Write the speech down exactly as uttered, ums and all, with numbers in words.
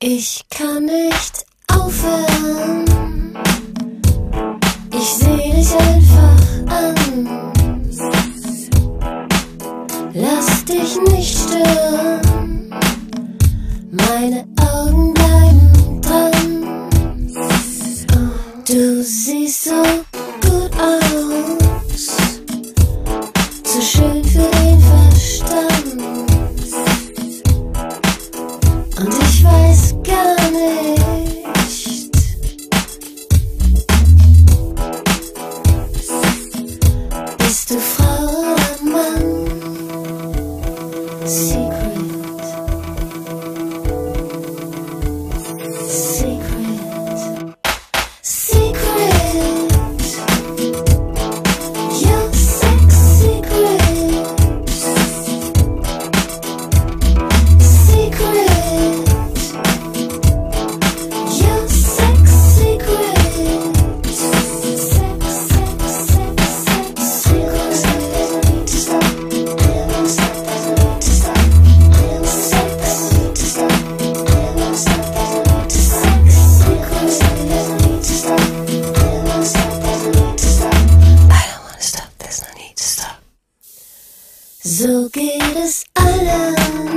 Ich kann nicht aufhören. Ich seh dich einfach an. Lass dich nicht stören. Meine Augen bleiben dran. Du siehst so gut aus, zu schön für den Verstand. Und ich weiß gar nicht, bist du Frau oder Mann? Secret, secret, secret. Your sex secret, secret. Your sex secret, sex, sex, sex, sex, secret. Doesn't need to stop. I don't wanna stop. Doesn't need to stop. I don't wanna stop. Doesn't need to stop. I don't wanna stop. Doesn't need to stop. Secret. Doesn't need to stop. I don't wanna stop. Doesn't need to stop. I don't wanna stop. There's no need to stop. So geht es allen.